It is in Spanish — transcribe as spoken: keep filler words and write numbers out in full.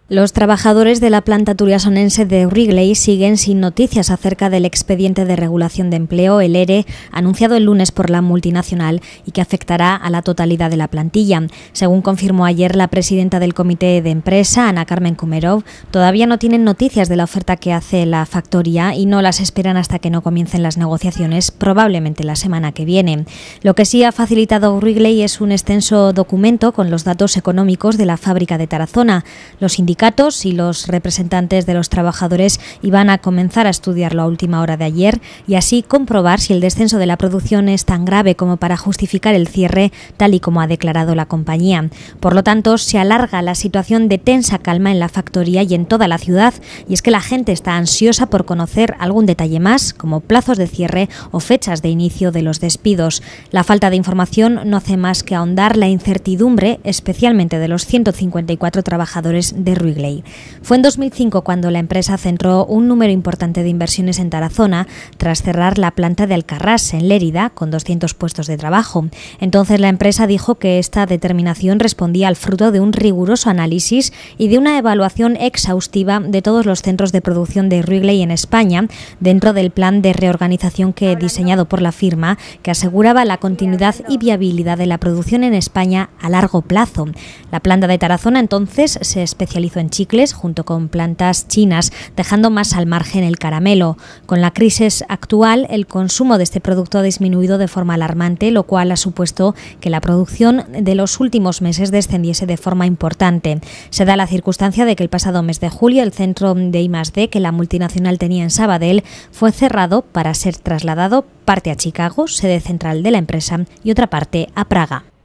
Los trabajadores de la planta turiasonense de Wrigley siguen sin noticias acerca del expediente de regulación de empleo, el E R E, anunciado el lunes por la multinacional y que afectará a la totalidad de la plantilla. Según confirmó ayer la presidenta del comité de empresa, Ana Carmen Kumerov, todavía no tienen noticias de la oferta que hace la factoría y no las esperan hasta que no comiencen las negociaciones, probablemente la semana que viene. Lo que sí ha facilitado Wrigley es un extenso documento con los datos económicos de la fábrica de Tarazona. Los sindicatos y los representantes de los trabajadores iban a comenzar a estudiarlo a última hora de ayer y así comprobar si el descenso de la producción es tan grave como para justificar el cierre, tal y como ha declarado la compañía. Por lo tanto, se alarga la situación de tensa calma en la factoría y en toda la ciudad, y es que la gente está ansiosa por conocer algún detalle más, como plazos de cierre o fechas de inicio de los despidos. La falta de información no hace más que ahondar la incertidumbre, especialmente de los ciento cincuenta y cuatro trabajadores de Wrigley. Fue en dos mil cinco cuando la empresa centró un número importante de inversiones en Tarazona tras cerrar la planta de Alcarrás, en Lérida, con doscientos puestos de trabajo. Entonces la empresa dijo que esta determinación respondía al fruto de un riguroso análisis y de una evaluación exhaustiva de todos los centros de producción de Wrigley en España, dentro del plan de reorganización que diseñado por la firma, que aseguraba la continuidad y viabilidad de la producción en España a largo plazo. La planta de Tarazona entonces se especializó en chicles junto con plantas chinas, dejando más al margen el caramelo. Con la crisis actual, el consumo de este producto ha disminuido de forma alarmante, lo cual ha supuesto que la producción de los últimos meses descendiese de forma importante. Se da la circunstancia de que el pasado mes de julio el centro de I más D que la multinacional tenía en Sabadell fue cerrado para ser trasladado parte a Chicago, sede central de la empresa, y otra parte a Praga.